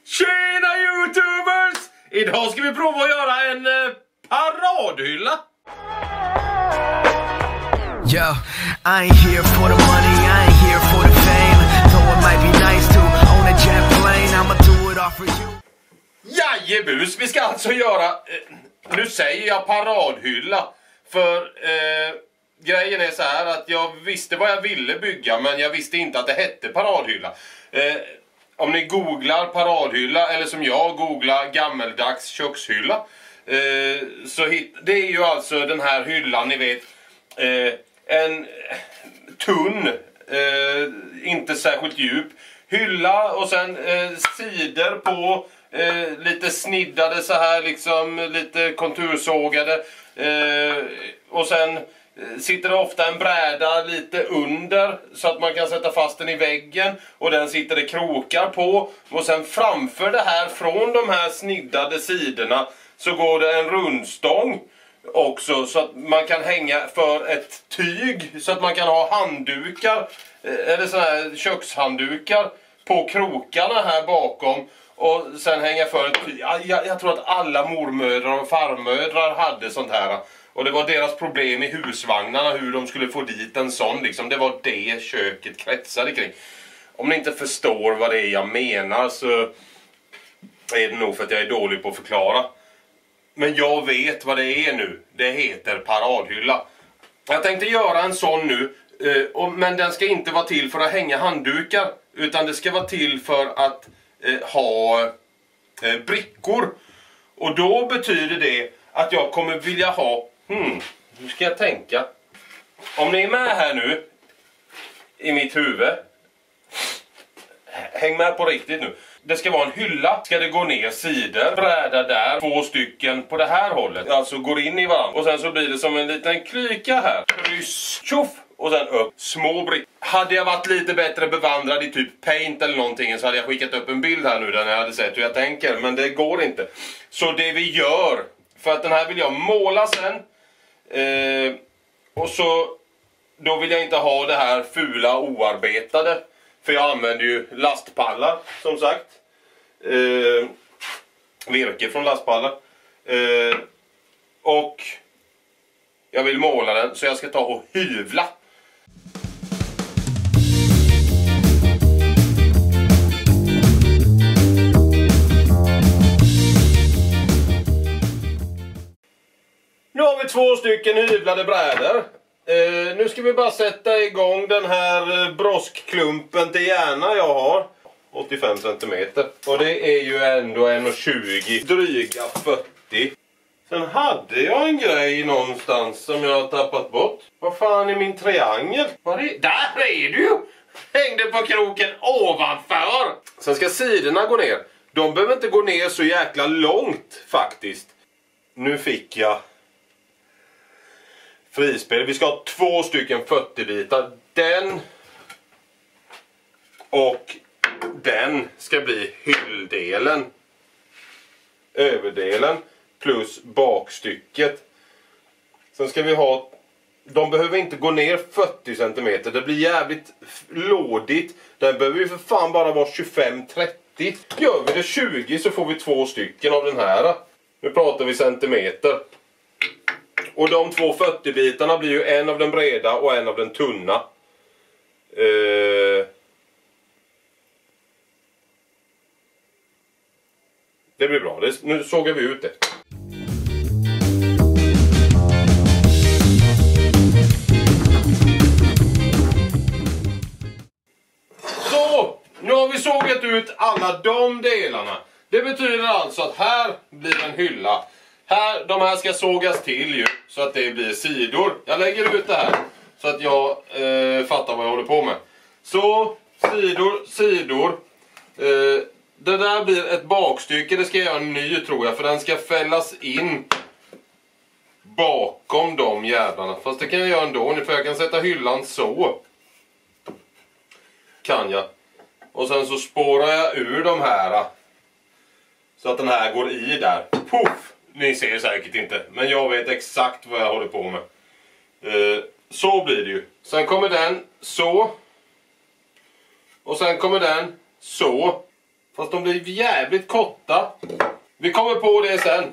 Tjena YouTubers! Idag ska vi prova att göra en paradhylla. Yo, I ain't here for the money, I ain't here for the fame. Though it might be nice to own a jet plane, I'ma do it all for you. Jajebus, vi ska alltså göra, nu säger jag paradhylla. För grejen är så här att jag visste vad jag ville bygga, men jag visste inte att det hette paradhylla. Om ni googlar paradhylla, eller som jag googlar gammeldags kökshylla, så det är ju alltså den här hyllan, ni vet, en tunn, inte särskilt djup hylla och sen sidor på, lite sniddade så här liksom, lite kontursågade, och sen sitter det ofta en bräda lite under så att man kan sätta fast den i väggen, och den sitter det krokar på, och sen framför det här, från de här sniddade sidorna, så går det en rundstång också, så att man kan hänga för ett tyg, så att man kan ha handdukar eller såna här kökshanddukar på krokarna här bakom, och sen hänga för ett tyg. Jag tror att alla mormödrar och farmödrar hade sånt här. Och det var deras problem i husvagnarna, hur de skulle få dit en sån liksom. Det var det köket kretsade kring. Om ni inte förstår vad det är jag menar, så är det nog för att jag är dålig på att förklara. Men jag vet vad det är nu. Det heter paradhylla. Jag tänkte göra en sån nu, men den ska inte vara till för att hänga handdukar, utan det ska vara till för att ha brickor. Och då betyder det att jag kommer vilja ha, nu ska jag tänka. Om ni är med här nu i mitt huvud, häng med på riktigt nu. Det ska vara en hylla, ska det gå ner sidor, bräda där, 2 stycken på det här hållet, alltså går in i varandra. Och sen så blir det som en liten klyka här, kryss, tjoff, och sen upp, små brickor. Hade jag varit lite bättre bevandrad i typ Paint eller någonting, så hade jag skickat upp en bild här nu där jag hade sett hur jag tänker, men det går inte. Så det vi gör, för att den här vill jag måla sen, och så då vill jag inte ha det här fula oarbetade, för jag använder ju lastpallar som sagt, virke från lastpallar, och jag vill måla den, så jag ska ta och hyvla. Nu har vi 2 stycken hyvlade brädor. Nu ska vi bara sätta igång den här broskklumpen till hjärna jag har. 85 cm. Och det är ju ändå 1,20. Dryga 40. Sen hade jag en grej någonstans som jag har tappat bort. Vad fan är min triangel? Där är du ju! Hängde på kroken ovanför. Sen ska sidorna gå ner. De behöver inte gå ner så jäkla långt faktiskt. Nu fick jag frispel. Vi ska ha 2 stycken 40-bitar. Den och den ska bli hylldelen. Överdelen plus bakstycket. Sen ska vi ha, de behöver inte gå ner 40 cm. Det blir jävligt lådigt. Den behöver ju för fan bara vara 25-30. Gör vi det 20 så får vi 2 stycken av den här. Nu pratar vi centimeter. Och de 2 40-bitarna blir ju en av den breda och en av den tunna. Det blir bra. Nu sågar vi ut det. Så, nu har vi sågat ut alla de delarna. Det betyder alltså att här blir en hylla. De här ska sågas till ju, så att det blir sidor. Jag lägger ut det här så att jag fattar vad jag håller på med. Så, sidor. Det där blir ett bakstycke, det ska jag göra en ny tror jag. För den ska fällas in bakom de jävlarna. Fast det kan jag göra ändå, för jag kan sätta hyllan så. Kan jag. Och sen så spårar jag ur de här. Så att den här går i där. Puff! Ni ser säkert inte, men jag vet exakt vad jag håller på med. Så blir det ju. Sen kommer den så. Och sen kommer den så. Fast de blir jävligt korta. Vi kommer på det sen.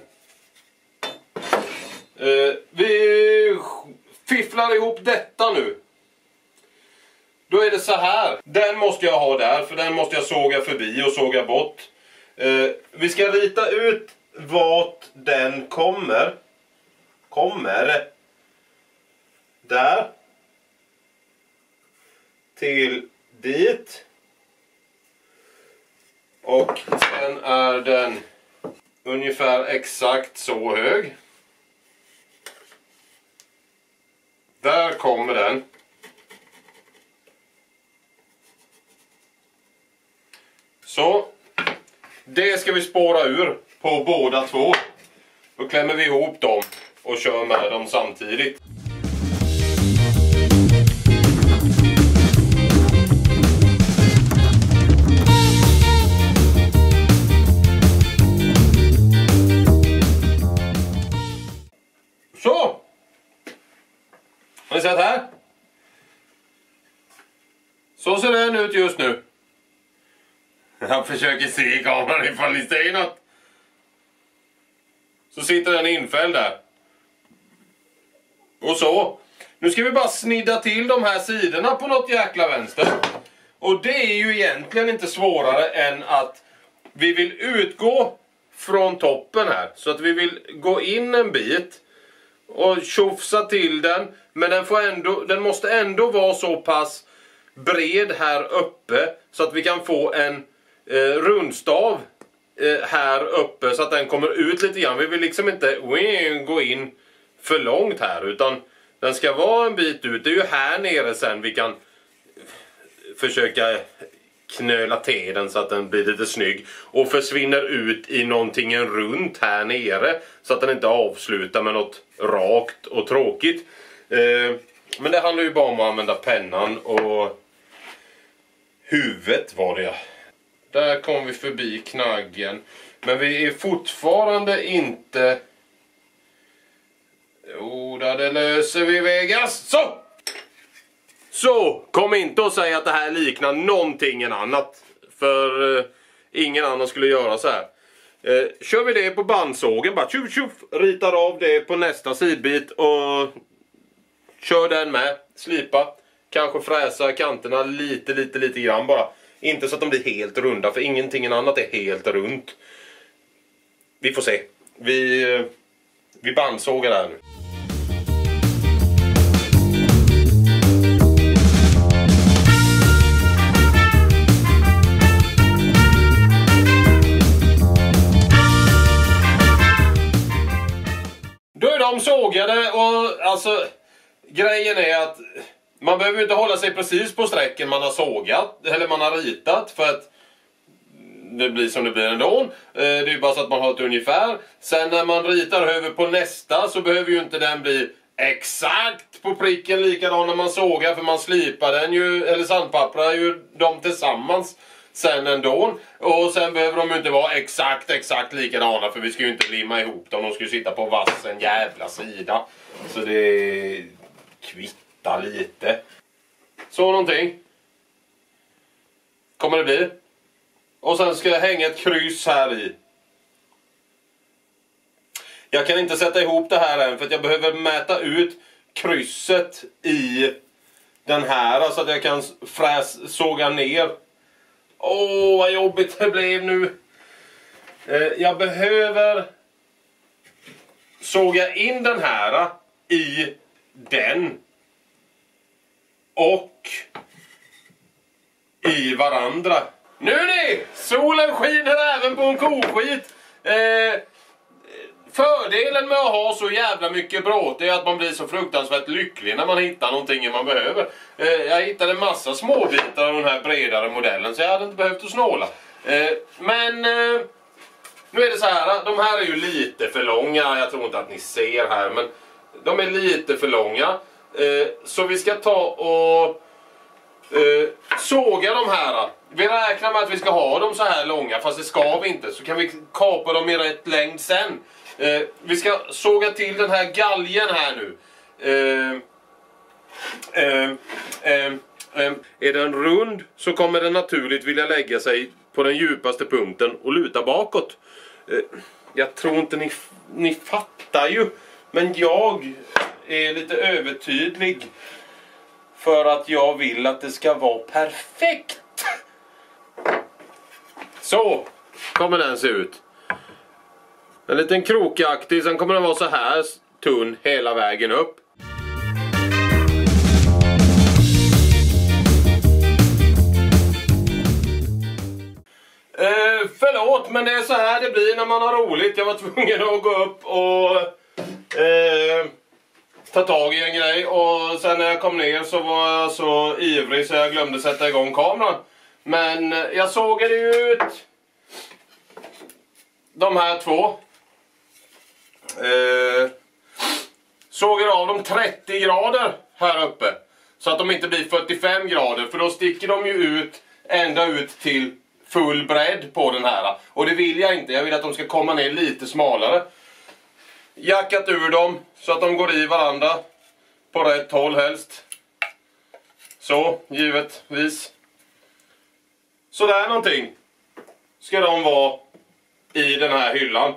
Vi fifflar ihop detta nu. Då är det så här. Den måste jag ha där, för den måste jag såga förbi och såga bort. Vi ska rita ut vart den kommer. Där. Till dit. Och sen är den ungefär exakt så hög. Där kommer den. Så. Det ska vi spåra ur på båda två. Då klämmer vi ihop dem och kör med dem samtidigt. Så! Har ni sett här? Så ser den ut just nu. Jag försöker se i kameran ifall ni säger något. Så sitter den infälld där. Och så. Nu ska vi bara snidda till de här sidorna på något jäkla vänster. Och det är ju egentligen inte svårare än att vi vill utgå från toppen här. Så att vi vill gå in en bit och tjofsa till den. Men den måste ändå vara så pass bred här uppe så att vi kan få en rundstav här uppe så att den kommer ut lite grann. Vi vill liksom inte gå in för långt här, utan den ska vara en bit ut. Det är ju här nere sen vi kan försöka knöla till den så att den blir lite snygg och försvinner ut i någonting runt här nere så att den inte avslutar med något rakt och tråkigt. Men det handlar ju bara om att använda pennan och huvudet var det. Där kom vi förbi knaggen. Men vi är fortfarande inte... Jo, det löser vi, Vegas. Så! Så, kom inte och säg att det här liknar någonting annat. För ingen annan skulle göra så här. Kör vi det på bandsågen. Bara tjuff, tjuff, ritar av det på nästa sidbit. Och kör den med. Slipa. Kanske fräsa kanterna lite grann bara. Inte så att de blir helt runda, för ingenting annat är helt runt. Vi får se. Vi bandsågar där nu. Då är de sågade och alltså grejen är att man behöver inte hålla sig precis på sträcken man har sågat eller man har ritat, för att det blir som det blir ändå. Det är ju bara så att man har ett ungefär. Sen när man ritar över på nästa så behöver ju inte den bli exakt på pricken likadan när man sågar, för man slipar den ju, eller sandpapprar ju dem tillsammans sen ändå. Och sen behöver de ju inte vara exakt likadana, för vi ska ju inte limma ihop dem. De ska ju sitta på vassen jävla sida. Så det kvittar lite. Så någonting kommer det bli. Och sen ska jag hänga ett kryss här i. Jag kan inte sätta ihop det här än, för att jag behöver mäta ut krysset i den här så att jag kan såga ner. Åh, vad jobbigt det blev nu. Jag behöver såga in den här i den och i varandra. Nu ni! Solen skiner även på en koskit. Fördelen med att ha så jävla mycket bråt är att man blir så fruktansvärt lycklig när man hittar någonting man behöver. Jag hittade en massa småbitar av den här bredare modellen, så jag hade inte behövt att snåla. Men nu är det så här, de här är ju lite för långa. Jag tror inte att ni ser här, men de är lite för långa. Så vi ska ta och såga de här. Vi räknar med att vi ska ha dem så här långa, fast det ska vi inte. Så kan vi kapa dem i rätt längd sen. Vi ska såga till den här galgen här nu. Är den rund så kommer den naturligt vilja lägga sig på den djupaste punkten och luta bakåt. Jag tror inte ni fattar ju. Men jag är lite övertydlig. För att jag vill att det ska vara perfekt. Så kommer den se ut. En liten krokaktig, sen kommer den vara så här tunn hela vägen upp. Förlåt, men det är så här det blir när man har roligt. Jag var tvungen att gå upp och ta tag i en grej. Och sen när jag kom ner så var jag så ivrig så jag glömde sätta igång kameran. Men jag sågade ut de här två. Sågar av dem 30 grader här uppe. Så att de inte blir 45 grader. För då sticker de ju ut ända ut till full bredd på den här. Och det vill jag inte. Jag vill att de ska komma ner lite smalare. Jackat ur dem så att de går i varandra. På rätt håll helst. Så, givetvis. Så där någonting ska de vara i den här hyllan.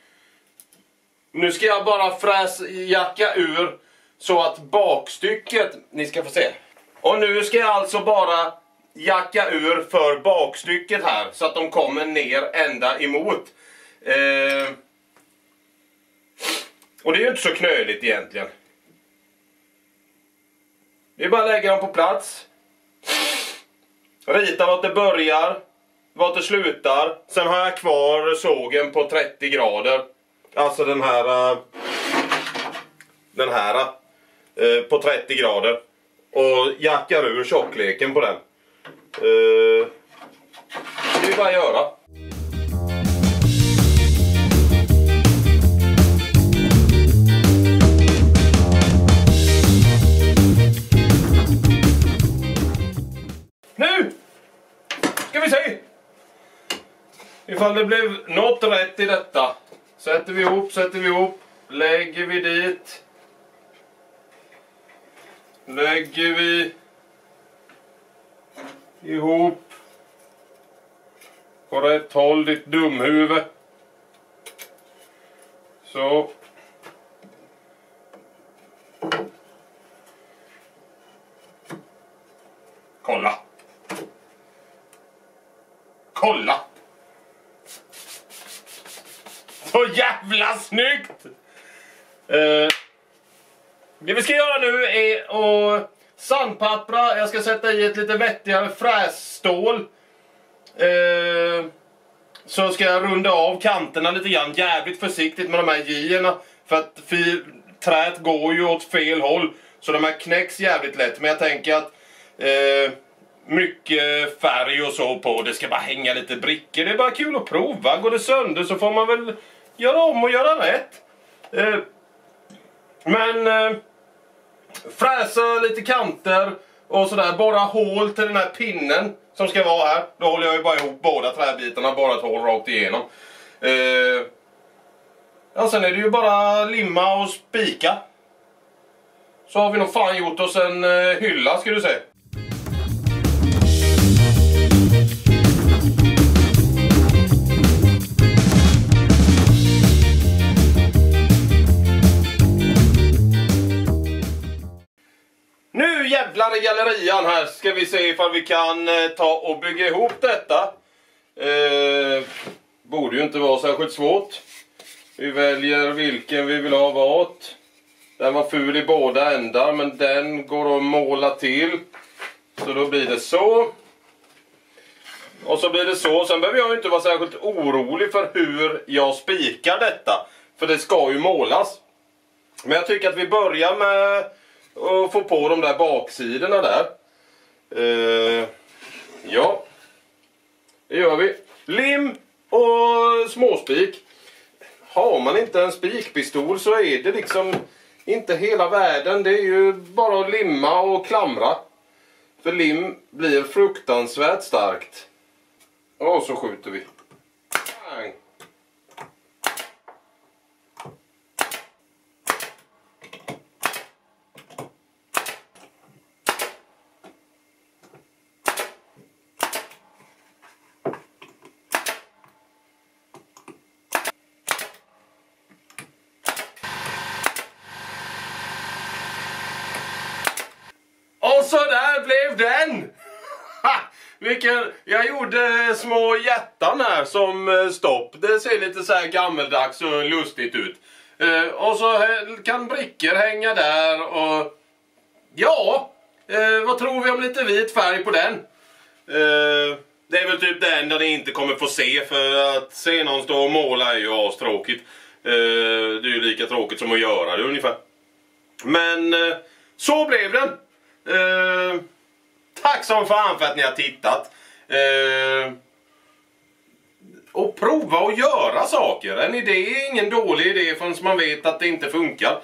Nu ska jag bara jacka ur så att bakstycket, ni ska få se. Och nu ska jag alltså bara jacka ur för bakstycket här så att de kommer ner ända emot. Och det är ju inte så knöligt egentligen. Det är bara att lägga dem på plats. Rita vart det börjar, vart det slutar. Sen har jag kvar sågen på 30 grader. Alltså den här på 30 grader. Och jackar ur tjockleken på den. Det är bara att göra. Nu ska vi se ifall det blev något rätt i detta. Sätter vi ihop, lägger vi dit. Lägger vi ihop på rätt håll, ditt dumhuvud. Så. Kolla. Kolla. Så jävla snyggt! Det vi ska göra nu är att sandpappra. Jag ska sätta i ett lite vettigare frässtål. Så ska jag runda av kanterna lite grann. Jävligt försiktigt med de här J-erna. För att träet går ju åt fel håll. Så de här knäcks jävligt lätt. Men jag tänker att mycket färg och så på. Det ska bara hänga lite brickor. Det är bara kul att prova. Går det sönder så får man väl göra om och göra rätt. Fräsa lite kanter och sådär. Bara hål till den här pinnen som ska vara här. Då håller jag ju bara ihop båda träbitarna. Bara ett hål rakt igenom. Ja, sen är det ju bara limma och spika. Så har vi nog fan gjort oss en hylla, ska du se. Nu jävlar i gallerian här ska vi se ifall vi kan ta och bygga ihop detta. Borde ju inte vara särskilt svårt. Vi väljer vilken vi vill ha vart. Den var ful i båda ändar, men den går att måla till. Så då blir det så. Och så blir det så. Sen behöver jag ju inte vara särskilt orolig för hur jag spikar detta. För det ska ju målas. Men jag tycker att vi börjar med att få på de där baksidorna där. Ja. Det gör vi. Lim och småspik. Har man inte en spikpistol så är det liksom inte hela världen. Det är ju bara att limma och klamra. För lim blir fruktansvärt starkt. Och så skjuter vi. Bang. så där blev den! Jag gjorde små hjärtan här som stopp. Det ser lite så här gammeldags och lustigt ut. Och så kan brickor hänga där och... Ja, vad tror vi om lite vit färg på den? Det är väl typ den där ni inte kommer få se, för att se någon stå och måla är ju astråkigt. Det är ju lika tråkigt som att göra det ungefär. Men så blev den. Tack som fan för att ni har tittat. Och prova att göra saker. En idé är ingen dålig idé förrän man vet att det inte funkar.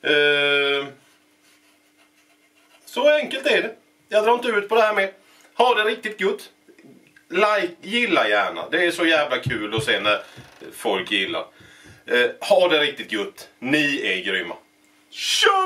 Så enkelt är det. Jag drar inte ut på det här med. Ha det riktigt gott. Gilla gärna. Det är så jävla kul att se när folk gillar. Ha det riktigt gott. Ni är grymma. Kör!